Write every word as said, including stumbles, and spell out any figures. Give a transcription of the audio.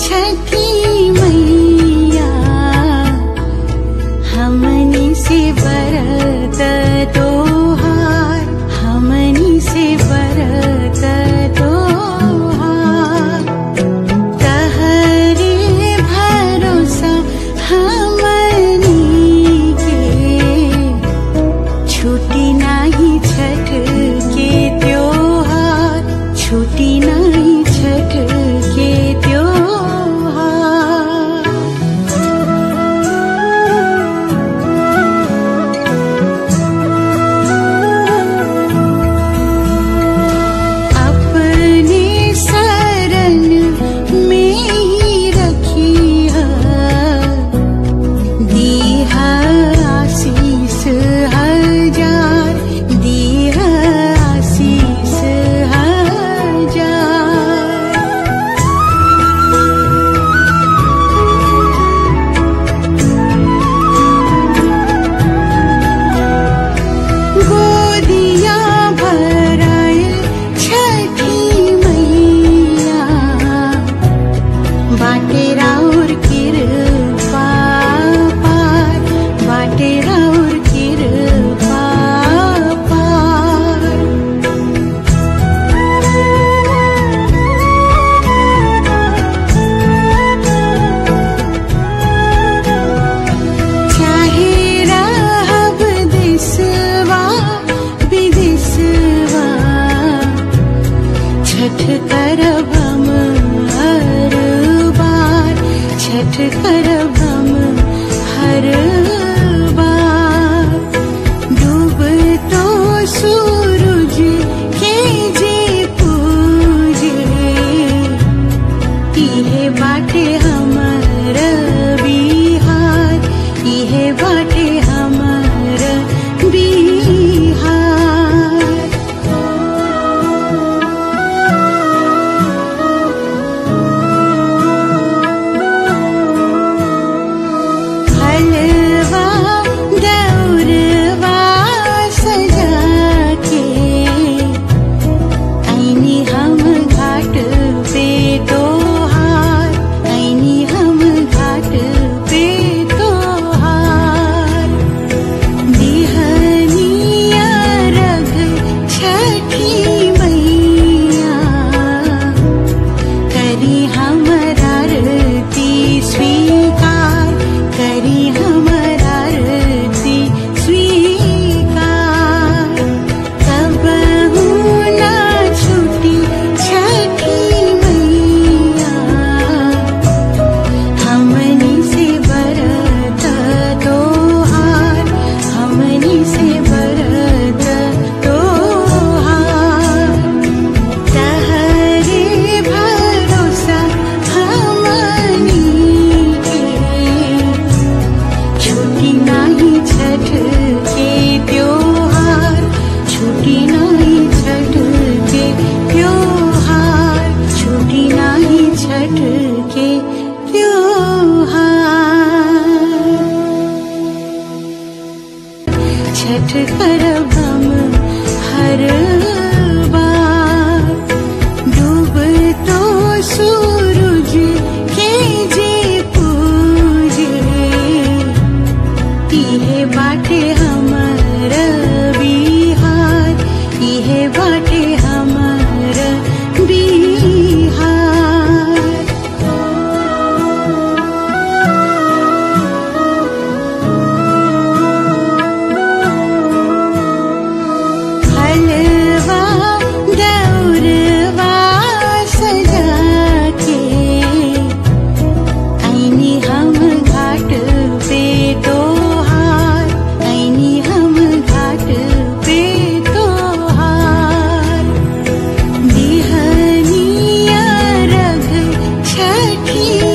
छठी मैया हमनी से बरत तोहार, हमनी से बरत तोहार। तहरे भरोसा हमनी के, छूटी नाही छठ के त्योहार, छूटी नाही छठ के त्योहार। अपने शरण में ही रखिया, दीहा आशीष हजार, दीहा आशीष हजार। गोदिया भराए छठी मैया, बाटे राउर कृपा पार, बाटे राउर कृपा पार। चाहे रहब देशवा विदेशवा, छठ करब हम हर बार, छठ करब हम हर बार। डूब तो सूरज के जे पूजे, इहे बाटे हमर बिहार, इहे बाटे हमर बिहार। हलवा दौरवा सजा के, ऐनी हम घाट पे तोहार, ऐनी हम घाट पे तोहार। दिहनिया रघ छठी मैया, करी हमर आरती स्वीकार, करी हमर आरती स्वीकार। कबहू ना छूटी छठी मैया, हमनी से बरत तोहार, हमनी से बरत तोहार। तहरे भरोसा हमनी के, छूटी नाही छठ के त्योहार, छूटी नाही छठ के त्योहार, छूटी नाही छठ के त्योहार। छठ करब हम हर बार, डूब तो सूरज के जे पूजे, इहे बाटे हमर बिहार, इहे बाटे हमर बिहार। हलवा दौरवा सजा के, ऐनी हम घाट पे तोहार, ऐनी हम घाट पे तोहार। दिहनिया रघ छठी